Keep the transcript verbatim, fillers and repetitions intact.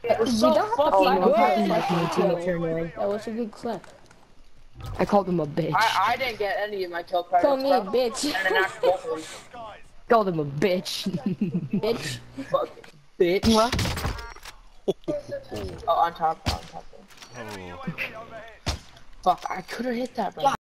It was You so don't have to fucking find good. out Like, my teammates are kill. annoying. That was a good clip. I called him a bitch. I I didn't get any of my kill Call credits. me a bro. bitch. And then after both of these. Called him a bitch. Bitch. Fucking bitch. What? Oh, on top, on top. Oh. Fuck, I could have hit that, bro.